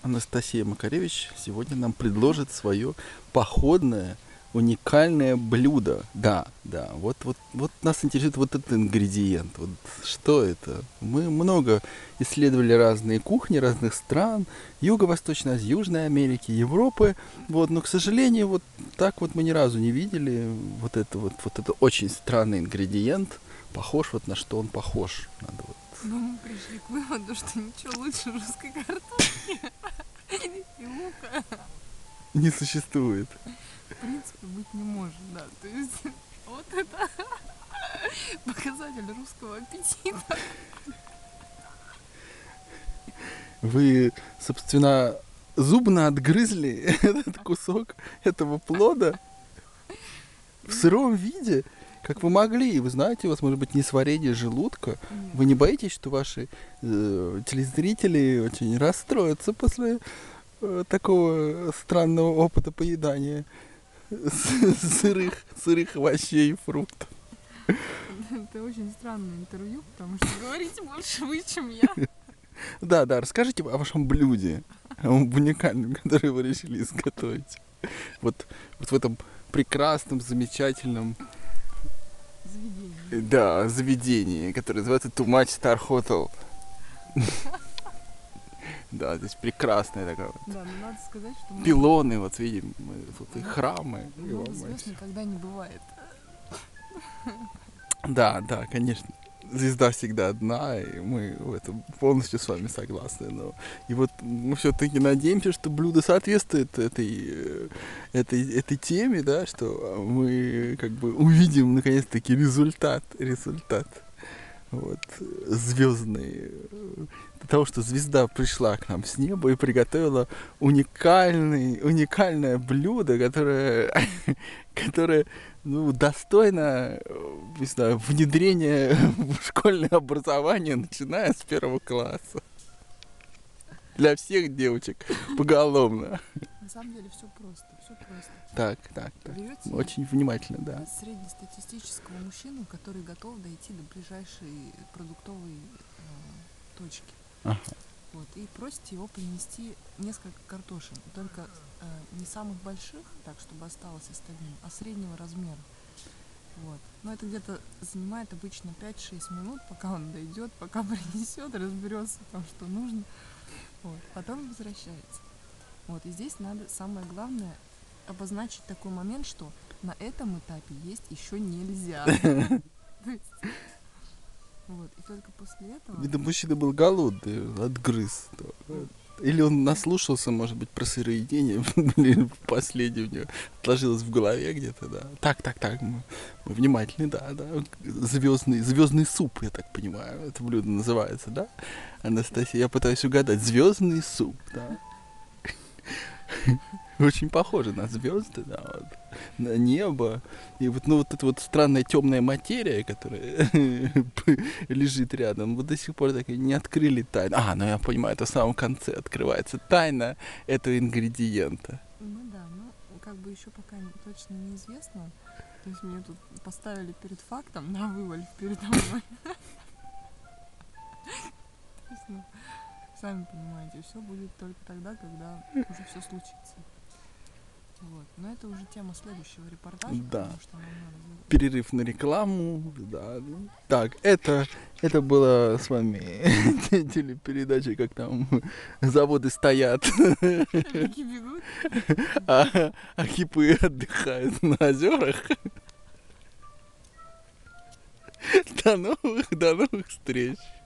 Анастасия Макаревич сегодня нам предложит свое походное, уникальное блюдо. Да, вот нас интересует вот этот ингредиент. Вот что это? Мы много исследовали разные кухни разных стран, Юго-Восточной Азии, Южной Америки, Европы. Вот, но, к сожалению, вот так вот мы ни разу не видели вот это очень странный ингредиент. Похож вот на что он похож. Надо вот. Но мы пришли к выводу, что ничего лучше русской картошки и лука Не существует. в принципе быть не может, да. То есть вот это показатель русского аппетита. Вы, собственно, зубно отгрызли этот кусок этого плода в сыром виде, как вы могли. Вы знаете, у вас может быть несварение желудка. Нет. Вы не боитесь, что ваши телезрители очень расстроятся после такого странного опыта поедания сырых овощей и фруктов? Это очень странное интервью, потому что говорите больше вы, чем я. Да, расскажите о вашем блюде, об уникальном, которое вы решили изготовить. Вот в этом прекрасном, замечательном заведении, которое называется Too Much Star Hotel. Да, здесь прекрасное такое. Да, но надо сказать, что пилоны, вот видим, тут и храмы. много звезд никогда не бывает. Да, конечно. Звезда всегда одна, и мы в этом полностью с вами согласны. Но и вот мы все-таки надеемся, что блюдо соответствует этой теме, да, что мы как бы увидим наконец-таки результат. Вот, звездный. Того, что звезда пришла к нам с неба и приготовила уникальное блюдо, которое достойно, не знаю, внедрения в школьное образование, начиная с 1 класса. Для всех девочек поголовно. На самом деле все просто. Так. Берете очень внимательно, да. среднестатистического мужчину, который готов дойти до ближайшей продуктовой точки. Ага. Вот, и просите его принести несколько картошин, только не самых больших, так чтобы осталось остальным, а среднего размера. Вот. Но это где-то занимает обычно 5-6 минут, пока он дойдет, пока принесет, разберется в том, что нужно. Вот. Потом возвращается. Вот. И здесь надо, самое главное, обозначить такой момент, что на этом этапе есть еще нельзя. Вот, и только после этого... Видно, мужчина был голодный, отгрыз. Или он наслушался, может быть, про сыроедение, или последнее у него отложилось в голове где-то, да. Так, мы внимательны, да. Звездный суп, я так понимаю, это блюдо называется, да, Анастасия? Я пытаюсь угадать. Звездный суп, да. Очень похоже на звезды, да, вот, на небо. И вот, вот эта вот странная темная материя, которая лежит рядом, вот до сих пор так и не открыли тайну. Ну я понимаю, это в самом конце открывается тайна этого ингредиента. Как бы еще пока точно неизвестно. То есть мне тут поставили перед фактом, на вываль передо мной. Сами понимаете, все будет только тогда, когда уже все случится. Вот. Но это уже тема следующего репортажа, да. Потому что нам надо... Перерыв на рекламу, да. Так, это была с вами телепередача, как там заводы стоят, реки бегут, а кипы отдыхают на озерах. До новых встреч.